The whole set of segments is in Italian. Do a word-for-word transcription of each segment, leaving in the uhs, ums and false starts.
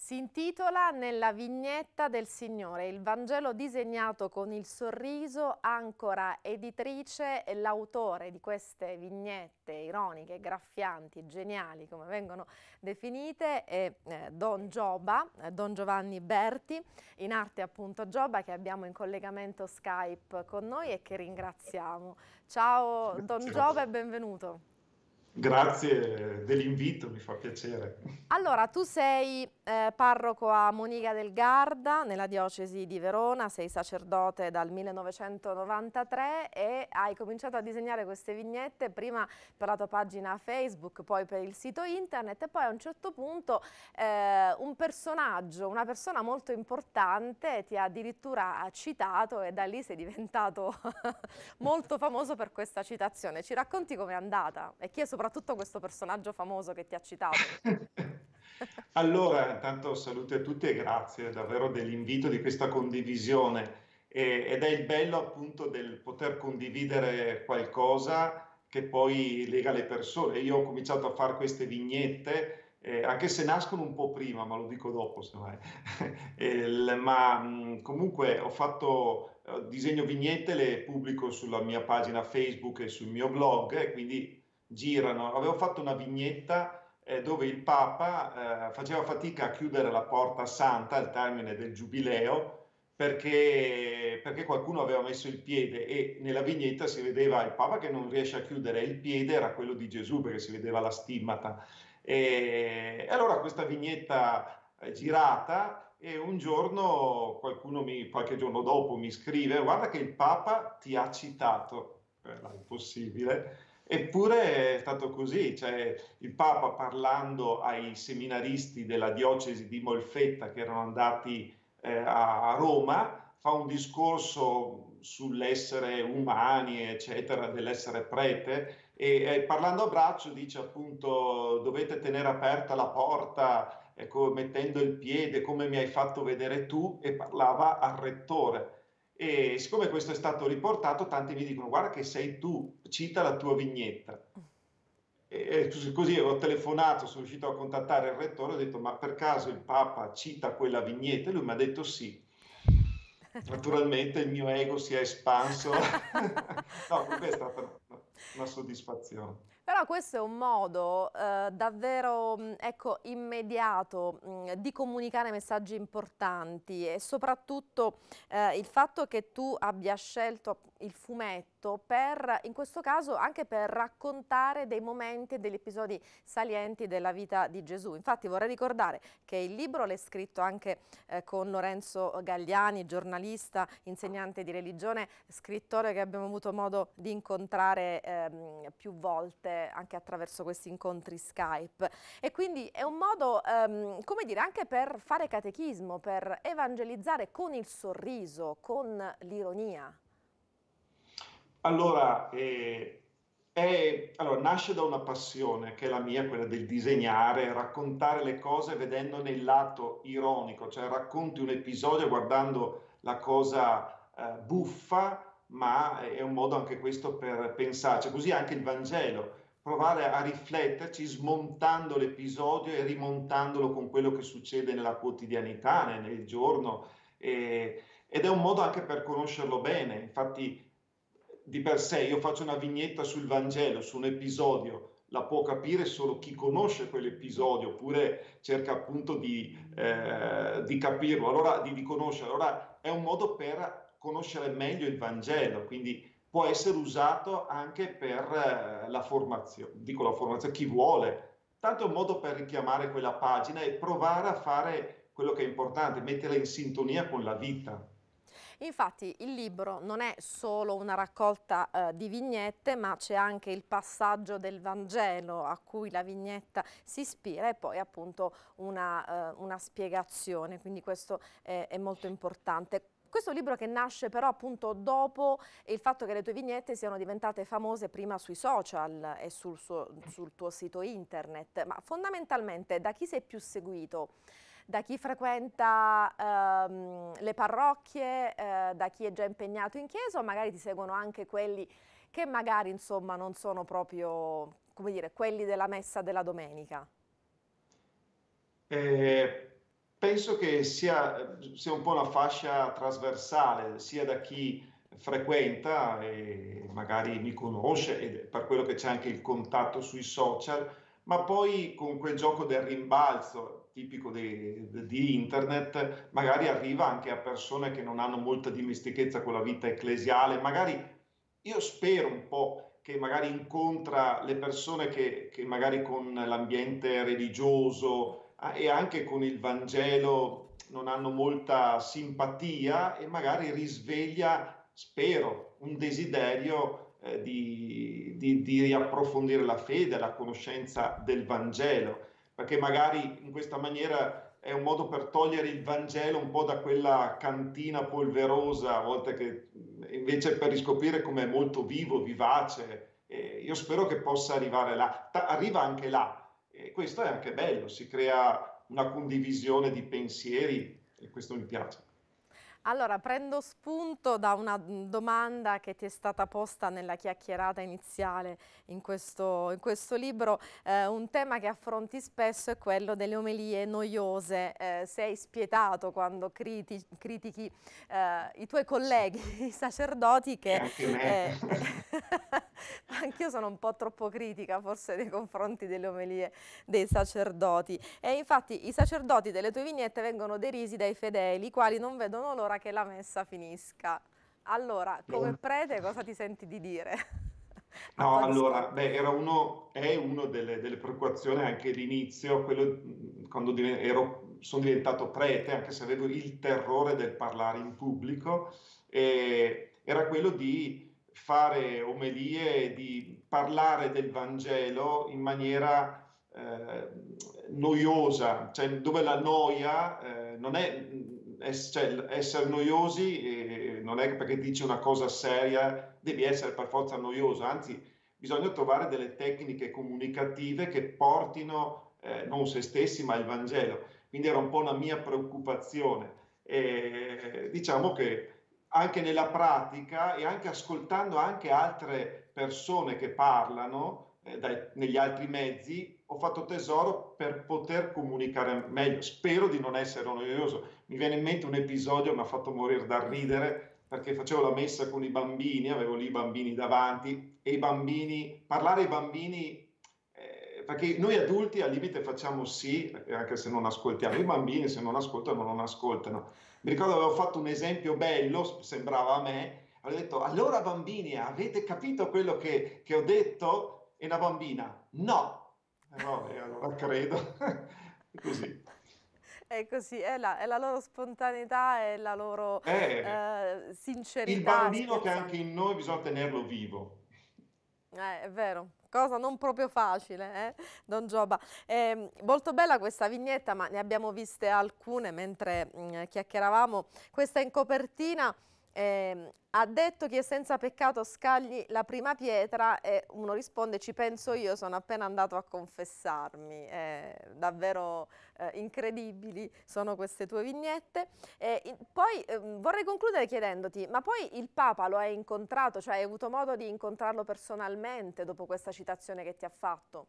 Si intitola Nella vignetta del Signore, il Vangelo disegnato con il sorriso, Ancora editrice, e l'autore di queste vignette ironiche, graffianti, geniali, come vengono definite, è eh, Don Giobba, eh, Don Giovanni Berti, in arte appunto Giobba, che abbiamo in collegamento Skype con noi e che ringraziamo. Ciao Don Grazie, Giobba e Roberto. benvenuto. Grazie dell'invito, mi fa piacere. Allora, tu sei eh, parroco a Monica del Garda, nella diocesi di Verona, sei sacerdote dal millenovecentonovantatré e hai cominciato a disegnare queste vignette prima per la tua pagina Facebook, poi per il sito internet e poi a un certo punto eh, un personaggio, una persona molto importante ti ha addirittura citato e da lì sei diventato molto famoso per questa citazione. Ci racconti com'è andata e chi è soprattutto questo personaggio famoso che ti ha citato? Allora, intanto salute a tutti e grazie davvero dell'invito, di questa condivisione. E- ed è il bello appunto del poter condividere qualcosa che poi lega le persone. Io ho cominciato a fare queste vignette, eh, anche se nascono un po' prima, ma lo dico dopo, semmai. Il- ma mh, comunque ho fatto, eh, disegno vignette, le pubblico sulla mia pagina Facebook e sul mio blog, e quindi girano. Avevo fatto una vignetta eh, dove il Papa eh, faceva fatica a chiudere la porta santa al termine del giubileo perché, perché qualcuno aveva messo il piede, e nella vignetta si vedeva il Papa che non riesce a chiudere il piede, era quello di Gesù perché si vedeva la stimmata. E, e allora questa vignetta è girata, e un giorno qualcuno mi, qualche giorno dopo mi scrive: guarda che il Papa ti ha citato. Era impossibile. Eppure è stato così, cioè il Papa, parlando ai seminaristi della diocesi di Molfetta che erano andati eh, a Roma, fa un discorso sull'essere umani, eccetera, dell'essere prete, e eh, parlando a braccio dice appunto: dovete tenere aperta la porta, ecco, mettendo il piede come mi hai fatto vedere tu, e parlava al rettore. E siccome questo è stato riportato, tanti mi dicono: guarda che sei tu, cita la tua vignetta. E così ho telefonato, sono riuscito a contattare il rettore, ho detto: ma per caso il Papa cita quella vignetta? E lui mi ha detto sì. Naturalmente il mio ego si è espanso. No, comunque è stata una, una soddisfazione. Però questo è un modo eh, davvero, mh, ecco, immediato, mh, di comunicare messaggi importanti e soprattutto eh, il fatto che tu abbia scelto il fumetto per, in questo caso, anche per raccontare dei momenti e degli episodi salienti della vita di Gesù. Infatti vorrei ricordare che il libro l'hai scritto anche eh, con Lorenzo Gagliani, giornalista, insegnante di religione, scrittore che abbiamo avuto modo di incontrare ehm, più volte anche attraverso questi incontri Skype. E quindi è un modo, ehm, come dire, anche per fare catechismo, per evangelizzare con il sorriso, con l'ironia. Allora, eh, è- allora, nasce da una passione che è la mia, quella del disegnare, raccontare le cose vedendone il lato ironico, cioè racconti un episodio guardando la cosa eh, buffa, ma è un modo anche questo per pensarci. Così anche il Vangelo, provare a rifletterci smontando l'episodio e rimontandolo con quello che succede nella quotidianità, nel nel giorno. eh, Ed è un modo anche per conoscerlo bene. Infatti, di per sé, io faccio una vignetta sul Vangelo, su un episodio, la può capire solo chi conosce quell'episodio, oppure cerca appunto di, eh, di capirlo, allora di, di conoscerlo. Allora è un modo per conoscere meglio il Vangelo, quindi può essere usato anche per eh, la formazione, dico la formazione, chi vuole. Tanto è un modo per richiamare quella pagina e provare a fare quello che è importante, metterla in sintonia con la vita. Infatti il libro non è solo una raccolta eh, di vignette, ma c'è anche il passaggio del Vangelo a cui la vignetta si ispira e poi appunto una, eh, una spiegazione, quindi questo è, è molto importante. Questo libro che nasce però appunto dopo il fatto che le tue vignette siano diventate famose prima sui social e sul, suo- sul tuo sito internet, ma fondamentalmente da chi sei più seguito? Da chi frequenta ehm, le parrocchie, eh, da chi è già impegnato in chiesa o magari ti seguono anche quelli che magari insomma non sono proprio, come dire, quelli della messa della domenica? Eh, penso che sia, sia un po' una fascia trasversale, sia da chi frequenta e magari mi conosce, e per quello che c'è anche il contatto sui social, ma poi con quel gioco del rimbalzo tipico di, di internet, magari arriva anche a persone che non hanno molta dimestichezza con la vita ecclesiale, magari io spero un po' che magari incontra le persone che, che magari con l'ambiente religioso ah, e anche con il Vangelo non hanno molta simpatia e magari risveglia, spero, un desiderio eh, di, di, di approfondire la fede, la conoscenza del Vangelo, perché magari in questa maniera è un modo per togliere il Vangelo un po' da quella cantina polverosa, a volte che invece per riscoprire come è molto vivo, vivace. Eh, io spero che possa arrivare là. Ta- arriva anche là. E questo è anche bello, si crea una condivisione di pensieri e questo mi piace. Allora, prendo spunto da una mm, domanda che ti è stata posta nella chiacchierata iniziale in questo, in questo libro. Eh, un tema che affronti spesso è quello delle omelie noiose. Eh, sei spietato quando criti- critichi eh, i tuoi Sì. colleghi, i sacerdoti, E che anche me. eh, anch'io sono un po' troppo critica forse nei confronti delle omelie dei sacerdoti. E infatti i sacerdoti delle tue vignette vengono derisi dai fedeli, i quali non vedono l'ora che la messa finisca. Allora, come prete, cosa ti senti di dire a No, tuo allora, dispetto? beh, era uno, è uno delle, delle preoccupazioni anche all'inizio, quello mh, quando diven- ero- sono diventato prete, anche se avevo il terrore del parlare in pubblico, e era quello di fare omelie, di parlare del Vangelo in maniera eh, noiosa, cioè dove la noia eh, non è, es- cioè, essere noiosi eh, non è perché dici una cosa seria devi essere per forza noioso, anzi bisogna trovare delle tecniche comunicative che portino eh, non se stessi ma il Vangelo. Quindi era un po' una mia preoccupazione. E, diciamo che anche nella pratica e anche ascoltando anche altre persone che parlano eh, dai, negli altri mezzi, ho fatto tesoro per poter comunicare meglio. Spero di non essere noioso. Mi viene in mente un episodio che mi ha fatto morire da ridere perché facevo la messa con i bambini, avevo lì i bambini davanti e i bambini, parlare ai bambini, eh, perché noi adulti al limite facciamo sì, anche se non ascoltiamo, i bambini se non ascoltano non ascoltano. Mi ricordo avevo fatto un esempio bello, sembrava a me, avevo detto allora bambini avete capito quello che, che ho detto? E una bambina no, eh, vabbè, allora credo, così. È così, è la, è la loro spontaneità e la loro Eh, eh, il sincerità bambino che anche spiazzante. in noi bisogna tenerlo vivo. Eh, è vero, cosa non proprio facile, eh, Don Giobba. Ehm, molto bella questa vignetta, ma ne abbiamo viste alcune mentre mm, chiacchieravamo. Questa in copertina ehm, ha detto chi è senza peccato scagli la prima pietra e uno risponde ci penso io, sono appena andato a confessarmi. Eh, davvero eh, incredibili sono queste tue vignette. E in- poi ehm, vorrei concludere chiedendoti, ma poi il Papa lo hai incontrato, cioè hai avuto modo di incontrarlo personalmente dopo questa citazione che ti ha fatto?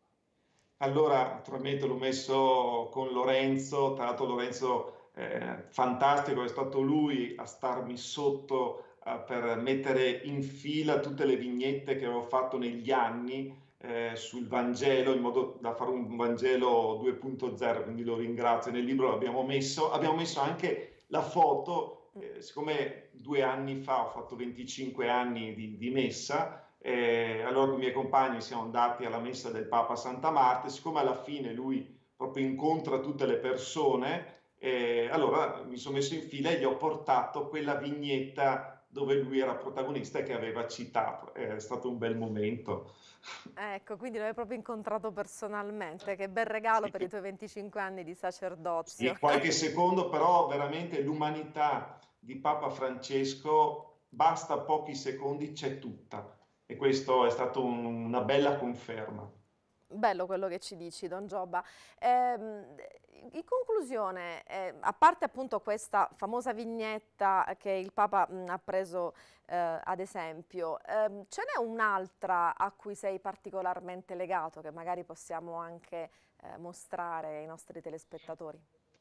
Allora, naturalmente l'ho messo con Lorenzo, tra l'altro Lorenzo eh, fantastico, è stato lui a starmi sotto eh, per mettere in fila tutte le vignette che avevo fatto negli anni eh, sul Vangelo, in modo da fare un Vangelo due punto zero, quindi lo ringrazio. Nel libro l'abbiamo messo, abbiamo messo anche la foto, eh, siccome due anni fa ho fatto venticinque anni di, di messa, eh, allora con i miei compagni siamo andati alla messa del Papa Santa Marta, siccome alla fine lui proprio incontra tutte le persone, eh, allora mi sono messo in fila e gli ho portato quella vignetta dove lui era protagonista e che aveva citato. È stato un bel momento. Ecco, quindi l'hai proprio incontrato personalmente, che bel regalo Sì, per i tuoi venticinque anni di sì, sacerdozio. qualche secondo, però veramente l'umanità di Papa Francesco, basta pochi secondi, c'è tutta. E questo è stato un- una bella conferma. Bello quello che ci dici, Don Giobba. Ehm, in conclusione, eh, a parte appunto questa famosa vignetta che il Papa mh, ha preso eh, ad esempio, ehm, ce n'è un'altra a cui sei particolarmente legato, che magari possiamo anche eh, mostrare ai nostri telespettatori?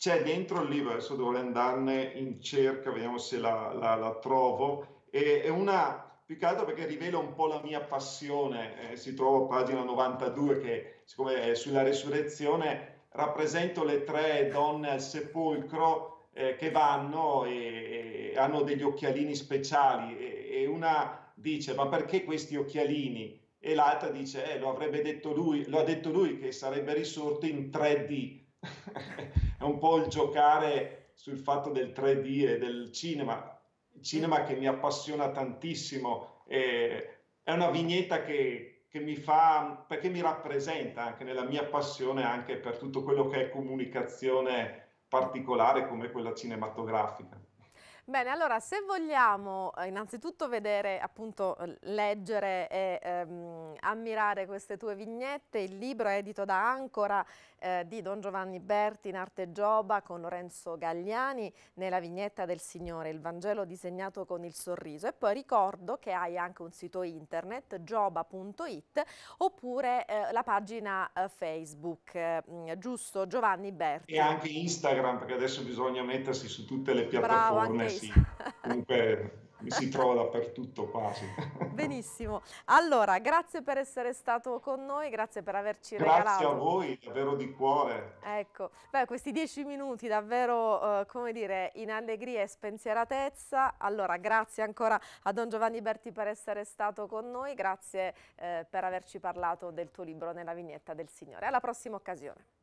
c'è dentro il libro, adesso dovrei andarne in cerca, vediamo se la, la- la trovo, e- è una, più che altro perché rivela un po' la mia passione, eh, si trova a pagina novantadue che siccome è sulla resurrezione, rappresento le tre donne al sepolcro eh, che vanno e, e hanno degli occhialini speciali e, e una dice ma perché questi occhialini? E l'altra dice eh, lo avrebbe detto lui, lo ha detto lui che sarebbe risorto in tre D. È un po' il giocare sul fatto del tre D e del cinema, il Mm. cinema che mi appassiona tantissimo. E è una vignetta che, che mi fa, perché mi rappresenta anche nella mia passione anche per tutto quello che è comunicazione particolare come quella cinematografica. Bene, allora se vogliamo eh, innanzitutto vedere, appunto, eh, leggere e ehm, ammirare queste tue vignette, il libro è edito da Ancora eh, di Don Giovanni Berti in arte Giova con Lorenzo Gagliani nella vignetta del Signore, il Vangelo disegnato con il sorriso. E poi ricordo che hai anche un sito internet, gioba punto it, oppure eh, la pagina eh, Facebook, eh, mh, giusto, Giovanni E Berti. anche Instagram, perché adesso bisogna mettersi su tutte le Bravo, anche piattaforme, Is. sì. Comunque mi si trova dappertutto quasi. Benissimo. Allora, grazie per essere stato con noi, grazie per averci Grazie a regalato, voi, davvero di cuore. ecco, beh, questi dieci minuti davvero, eh, come dire, in allegria e spensieratezza. Allora, grazie ancora a Don Giovanni Berti per essere stato con noi, grazie, eh, per averci parlato del tuo libro Nella vignetta del Signore. Alla prossima occasione.